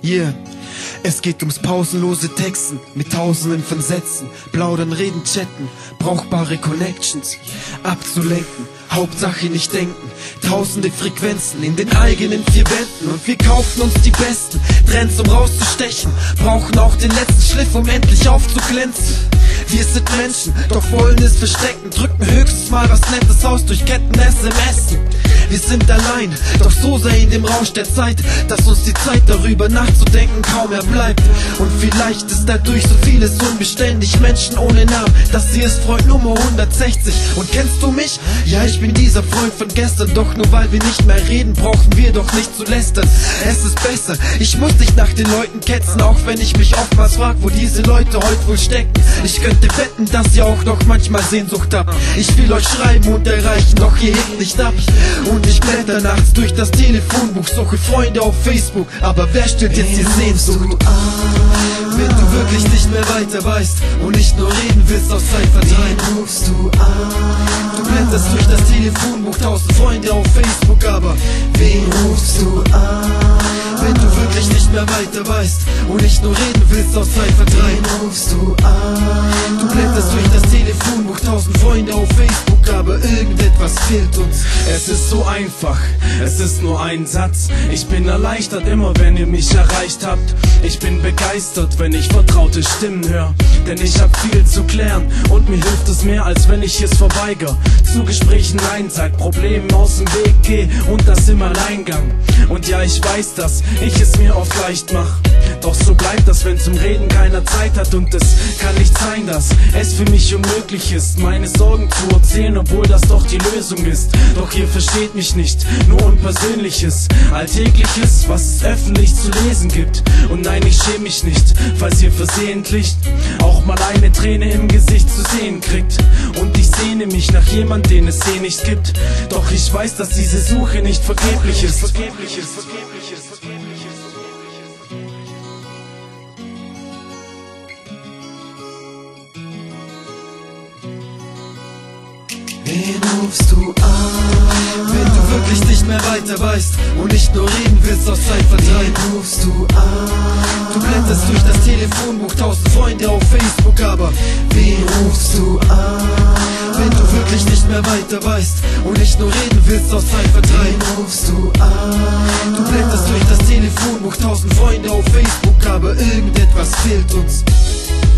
Yeah. Es geht ums pausenlose Texten mit tausenden von Sätzen, plaudern, reden, chatten, brauchbare Connections, abzulenken, Hauptsache nicht denken, tausende Frequenzen in den eigenen vier Wänden und wir kaufen uns die besten Trends, um rauszustechen, brauchen auch den letzten Schliff, um endlich aufzuglänzen. Wir sind Menschen, doch wollen es verstecken, drücken höchstens mal was Nettes aus durch Ketten SMS. Wir sind allein, doch so sehr in dem Rausch der Zeit, dass uns die Zeit darüber nachzudenken kaum mehr bleibt. Und vielleicht ist dadurch so vieles unbeständig, Menschen ohne Namen, das hier ist Freund Nummer 160. Und kennst du mich? Ja, ich bin dieser Freund von gestern, doch nur weil wir nicht mehr reden, brauchen wir doch nicht zu lästern. Es ist besser, ich muss nicht nach den Leuten ketzen, auch wenn ich mich oftmals frag, wo diese Leute heute wohl stecken. Ich könnte wetten, dass ihr auch noch manchmal Sehnsucht habt. Ich will euch schreiben und erreichen, doch ihr hebt nicht ab. Und ich blätter nachts durch das Telefonbuch, suche Freunde auf Facebook, aber wer stellt jetzt die Sehnsucht? Wenn du wirklich nicht mehr weiter weißt und nicht nur reden willst aus Zeitvertreib, rufst du an. Du blätterst durch das Telefonbuch, 1000 Freunde auf Facebook, aber wen rufst du an? Wenn du wirklich nicht mehr weiter weißt und nicht nur reden willst aus Zeitvertreib, rufst du an. Du blätterst durch das Telefonbuch, 1000 Freunde auf Facebook, aber irgendetwas fehlt uns. Es ist so einfach, es ist nur ein Satz. Ich bin erleichtert immer, wenn ihr mich erreicht habt. Ich bin begeistert, wenn ich vertraute Stimmen höre, denn ich hab viel zu klären und mir hilft es mehr, als wenn ich es verweigere. Zu Gesprächen Nein sag, Problemen aus dem Weg geh und das im Alleingang. Und ja, ich weiß, dass ich es mir oft leicht mach, doch so bleibt das, wenn zum Reden keiner Zeit hat. Und es kann nicht sein, dass es für mich unmöglich ist, meine Sorgen zu erzählen, obwohl das doch die Lösung ist. Doch ihr versteht mich nicht, nur Unpersönliches, Alltägliches, was es öffentlich zu lesen gibt. Und nein, ich schäme mich nicht, falls ihr versehentlich auch mal eine Träne im Gesicht zu sehen kriegt. Und ich sehne mich nach jemand, den es eh nicht gibt. Doch ich weiß, dass diese Suche nicht vergeblich ist. Wen rufst du an? Wenn du wirklich nicht mehr weiter weißt und nicht nur reden willst aus Zeitvertreib, rufst du an. Du blätterst durch das Telefonbuch, 1000 Freunde auf Facebook, aber wen rufst du an? Wenn du wirklich nicht mehr weiter weißt und nicht nur reden willst aus Zeitvertreib, rufst du an. Du blätterst durch das Telefonbuch, 1000 Freunde auf Facebook, aber irgendetwas fehlt uns.